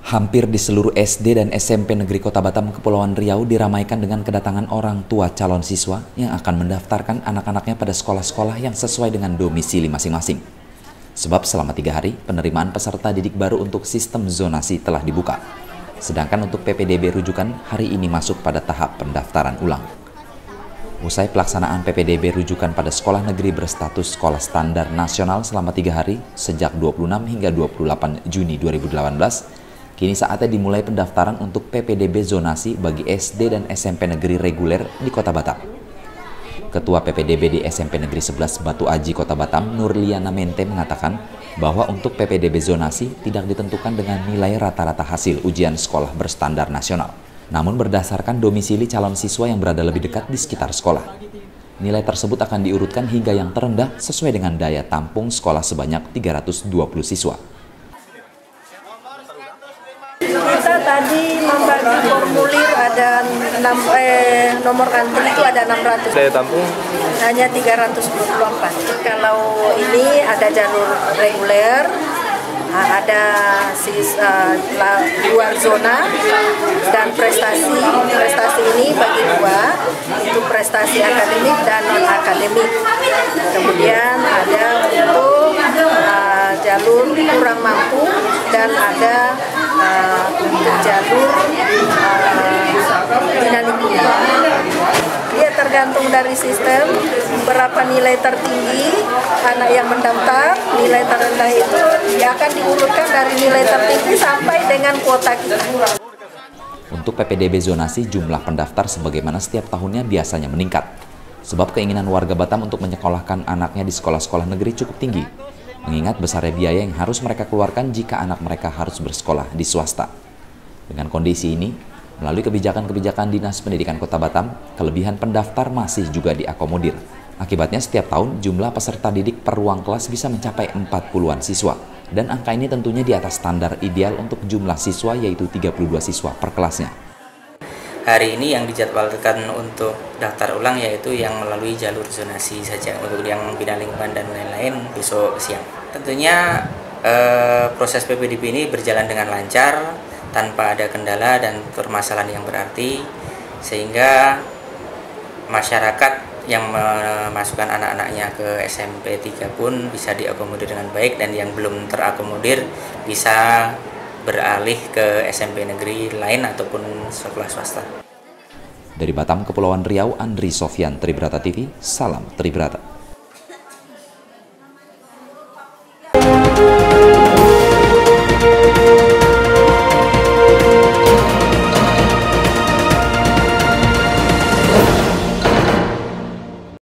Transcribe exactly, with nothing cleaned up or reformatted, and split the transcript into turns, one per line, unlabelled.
Hampir di seluruh S D dan S M P Negeri Kota Batam, Kepulauan Riau diramaikan dengan kedatangan orang tua calon siswa yang akan mendaftarkan anak-anaknya pada sekolah-sekolah yang sesuai dengan domisili masing-masing. Sebab selama tiga hari, penerimaan peserta didik baru untuk sistem zonasi telah dibuka. Sedangkan untuk P P D B rujukan hari ini masuk pada tahap pendaftaran ulang. Usai pelaksanaan P P D B rujukan pada sekolah negeri berstatus sekolah standar nasional selama tiga hari, sejak dua puluh enam hingga dua puluh delapan Juni dua ribu delapan belas, kini saatnya dimulai pendaftaran untuk P P D B zonasi bagi S D dan S M P negeri reguler di Kota Batam. Ketua P P D B di S M P Negeri sebelas Batu Aji Kota Batam, Nurliana Mente mengatakan bahwa untuk P P D B zonasi tidak ditentukan dengan nilai rata-rata hasil ujian sekolah berstandar nasional, namun berdasarkan domisili calon siswa yang berada lebih dekat di sekitar sekolah. Nilai tersebut akan diurutkan hingga yang terendah sesuai dengan daya tampung sekolah sebanyak tiga ratus dua puluh siswa.
Kita tadi membagi formulir ada enam, eh, nomor antri itu ada enam ratus.
Daya tampung
hanya tiga ratus dua puluh empat. Kalau ini ada jalur reguler, ada sis, uh, luar zona, dan prestasi. Prestasi ini bagi dua, itu prestasi akademik dan non akademik. Kemudian ada untuk uh, jalur kurang mampu dan ada uh, untuk jalur dinamika. Dia tergantung dari sistem berapa nilai tertinggi anak yang mendaftar, nilai terendah itu dia akan diurutkan dari nilai tertinggi sampai dengan kuota kita.
Untuk P P D B zonasi, jumlah pendaftar sebagaimana setiap tahunnya biasanya meningkat. Sebab keinginan warga Batam untuk menyekolahkan anaknya di sekolah-sekolah negeri cukup tinggi, mengingat besarnya biaya yang harus mereka keluarkan jika anak mereka harus bersekolah di swasta. Dengan kondisi ini, melalui kebijakan-kebijakan Dinas Pendidikan Kota Batam, kelebihan pendaftar masih juga diakomodir. Akibatnya setiap tahun jumlah peserta didik per ruang kelas bisa mencapai empat puluhan siswa. Dan angka ini tentunya di atas standar ideal untuk jumlah siswa, yaitu tiga puluh dua siswa per kelasnya.
Hari ini yang dijadwalkan untuk daftar ulang yaitu yang melalui jalur zonasi saja. Untuk yang bina lingkungan dan lain-lain besok siang. Tentunya eh, proses P P D B ini berjalan dengan lancar, tanpa ada kendala dan permasalahan yang berarti, sehingga masyarakat yang memasukkan anak-anaknya ke S M P tiga pun bisa diakomodir dengan baik, dan yang belum terakomodir bisa beralih ke S M P negeri lain ataupun sekolah swasta.
Dari Batam, Kepulauan Riau, Andri Sofyan, Tribrata T V, salam Tribrata.